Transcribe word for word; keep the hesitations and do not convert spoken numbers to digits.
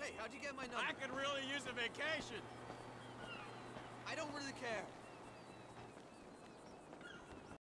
Hey, how'd you get my number? I could really use a vacation. I don't really care.